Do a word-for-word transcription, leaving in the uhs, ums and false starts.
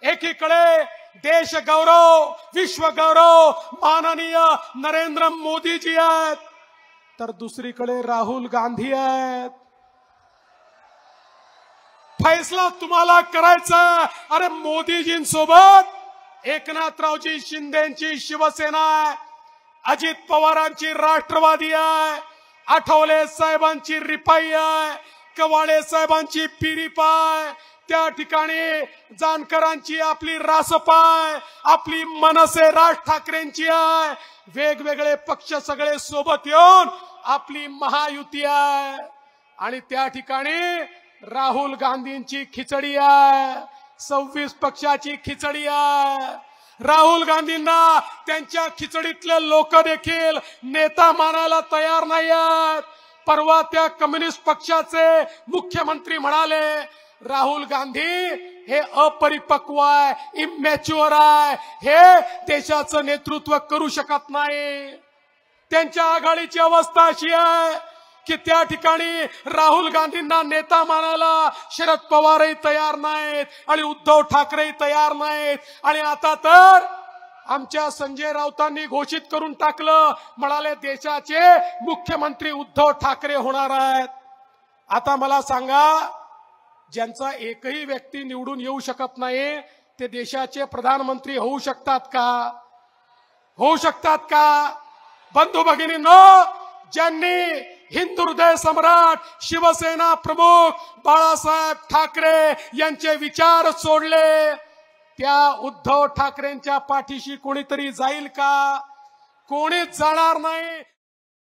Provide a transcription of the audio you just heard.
एकीकडे देश गौरव विश्व गौरव माननीय नरेंद्र मोदीजी आहेत, तर दुसरीकडे राहुल गांधी आहेत। फैसला तुम्हाला करायचा। अरे मोदीजींसोबत एकनाथरावजी शिंदेची शिवसेना आहे, अजित पवारांची राष्ट्रवादी आहे, आठवले साहेबांची रिपाई आहे, कवाळे साहेबांची पिरिपा आहे, त्या ठिकाणी जानकरांची आपली रासपा आहे, आपली मनसे राज ठाकरेंची आहे। वेगवेगळे पक्ष सगळे सोबत येऊन आपली महायुती आहे आणि त्या ठिकाणी राहुल गांधींची खिचडी आहे, सव्वीस पक्षाची खिचडी आहे। राहुल गांधींना त्यांच्या खिचडीतले लोक देखील नेता मानायला तयार नाही आहेत। परवा त्या कम्युनिस्ट पक्षाचे मुख्यमंत्री म्हणाले राहुल गांधी हे अपरिपक्व आहे, इमॅच्युअर आहे, हे देशाचं नेतृत्व करू शकत नाही। त्यांच्या आघाडीची अवस्था अशी आहे की त्या ठिकाणी राहुल गांधींना नेता मानायला शरद पवारही तयार नाहीत आणि उद्धव ठाकरेही तयार नाहीत। आणि आता तर आमच्या संजय राऊतांनी घोषित करून टाकलं, म्हणाले देशाचे मुख्यमंत्री उद्धव ठाकरे होणार आहेत। आता मला सांगा, ज्यांचा एकही व्यक्ती निवडून येऊ शकत नाही ते देशाचे प्रधानमंत्री होऊ शकतात का? होऊ शकतात का? बंधू भगिनींनो, ज्यांनी हिंदू हृदय सम्राट शिवसेना प्रमुख बाळासाहेब ठाकरे यांचे विचार सोडले, त्या उद्धव ठाकरेंच्या पाठीशी कोणीतरी जाईल का? कोणीच जाणार नाही।